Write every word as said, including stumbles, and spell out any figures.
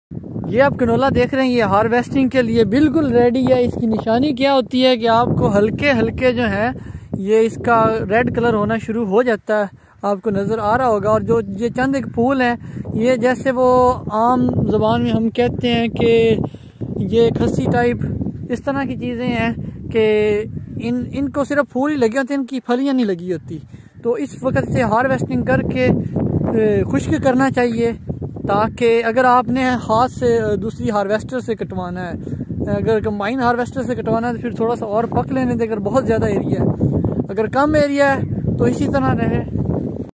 ये आप कनोला देख रहे हैं, ये हार्वेस्टिंग के लिए बिल्कुल रेडी है। इसकी निशानी क्या होती है कि आपको हल्के हल्के जो है ये इसका रेड कलर होना शुरू हो जाता है, आपको नज़र आ रहा होगा। और जो ये चंद एक फूल हैं, ये जैसे वो आम ज़बान में हम कहते हैं कि ये खस्सी टाइप इस तरह की चीज़ें हैं कि इन इनको सिर्फ फूल ही लगे होते हैं, इनकी फलियाँ नहीं लगी होती। तो इस वक्त से हार्वेस्टिंग करके खुश्क करना चाहिए, ताकि अगर आपने हाथ से दूसरी हार्वेस्टर से कटवाना है, अगर कंबाइन हार्वेस्टर से कटवाना है तो फिर थोड़ा सा और पक लेने दें। अगर बहुत ज़्यादा एरिया है, अगर कम एरिया है तो इसी तरह रहे।